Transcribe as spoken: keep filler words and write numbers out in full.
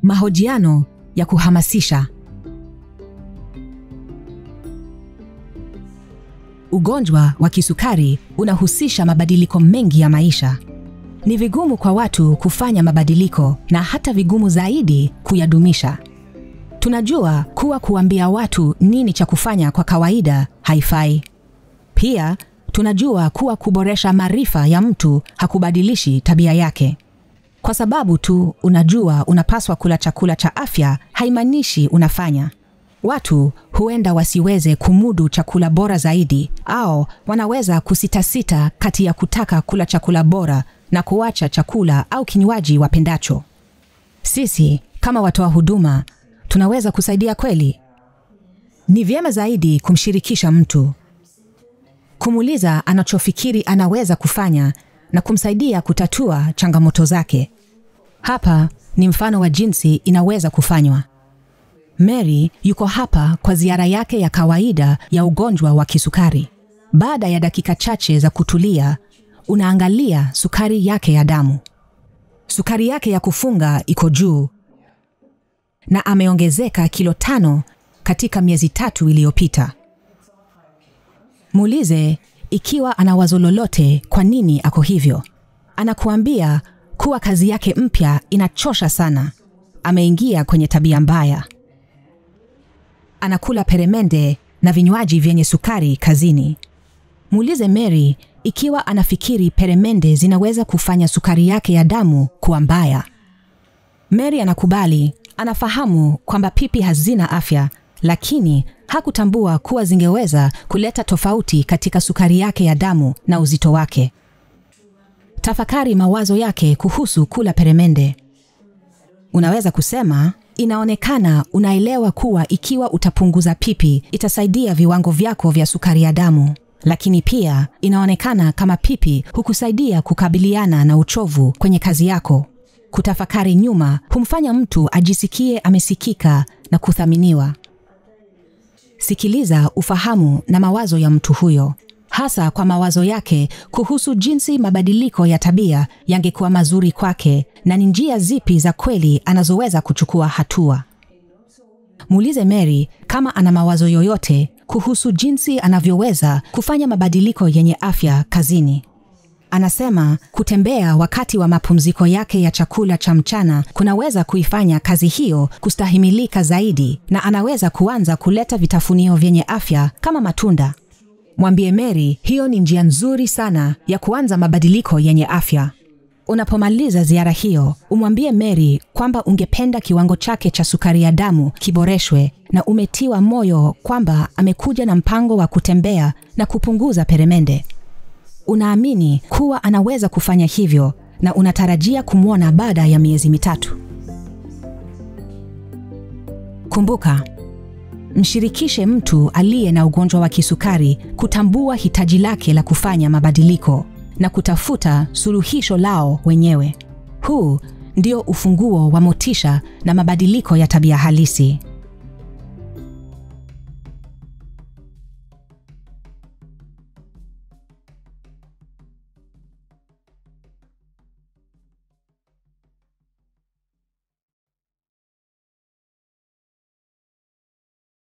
Mahojiano ya kuhamasisha. Ugonjwa wa kisukari unahusisha mabadiliko mengi ya maisha. Ni vigumu kwa watu kufanya mabadiliko na hata vigumu zaidi kuyadumisha. Tunajua kuwa kuambia watu nini cha kufanya kwa kawaida haifai. Pia tunajua kuwa kuboresha maarifa ya mtu hakubadilishi tabia yake. Kwa sababu tu unajua unapaswa kula chakula cha afya haimaanishi unafanya. Watu huenda wasiweze kumudu chakula bora zaidi, au wanaweza kusitasita kati ya kutaka kula chakula bora na kuacha chakula au kinywaji wapendacho. Sisi kama watoa huduma tunaweza kusaidia kweli. Ni vyema zaidi kumshirikisha mtu, kumuuliza anachofikiri anaweza kufanya na kumsaidia kutatua changamoto zake. Hapa ni mfano wa jinsi inaweza kufanywa. Mary yuko hapa kwa ziara yake ya kawaida ya ugonjwa wa kisukari. Baada ya dakika chache za kutulia, unaangalia sukari yake ya damu. Sukari yake ya kufunga iko juu na ameongezeka kilo tano katika miezi tatu iliyopita. Muulize ikiwa ana wazo lolote kwa nini ako hivyo. Anakuambia kuwa kazi yake mpya inachosha sana. Ameingia kwenye tabia mbaya. Anakula peremende na vinywaji vyenye sukari kazini. Muulize Mary ikiwa anafikiri peremende zinaweza kufanya sukari yake ya damu kuwa mbaya. Mary anakubali, anafahamu kwamba pipi hazina afya, lakini hakutambua kuwa zingeweza kuleta tofauti katika sukari yake ya damu na uzito wake. Tafakari mawazo yake kuhusu kula peremende. Unaweza kusema, inaonekana unaelewa kuwa ikiwa utapunguza pipi itasaidia viwango vyako vya sukari ya damu, lakini pia inaonekana kama pipi hukusaidia kukabiliana na uchovu kwenye kazi yako. Kutafakari nyuma humfanya mtu ajisikie amesikika na kuthaminiwa. Sikiliza ufahamu na mawazo ya mtu huyo, hasa kwa mawazo yake kuhusu jinsi mabadiliko ya tabia yangekuwa mazuri kwake na ni njia zipi za kweli anazoweza kuchukua hatua. Muulize Mary kama ana mawazo yoyote kuhusu jinsi anavyoweza kufanya mabadiliko yenye afya kazini. Anasema kutembea wakati wa mapumziko yake ya chakula cha mchana kunaweza kuifanya kazi hiyo kustahimilika zaidi, na anaweza kuanza kuleta vitafunio vyenye afya kama matunda. Mwambie Mary hiyo ni njia nzuri sana ya kuanza mabadiliko yenye afya. Unapomaliza ziara hiyo, umwambie Mary kwamba ungependa kiwango chake cha sukari ya damu kiboreshwe na umetiwa moyo kwamba amekuja na mpango wa kutembea na kupunguza peremende. Unaamini kuwa anaweza kufanya hivyo na unatarajia kumwona baada ya miezi mitatu. Kumbuka, mshirikishe mtu aliye na ugonjwa wa kisukari kutambua hitaji lake la kufanya mabadiliko na kutafuta suluhisho lao wenyewe. Huu ndio ufunguo wa motisha na mabadiliko ya tabia halisi.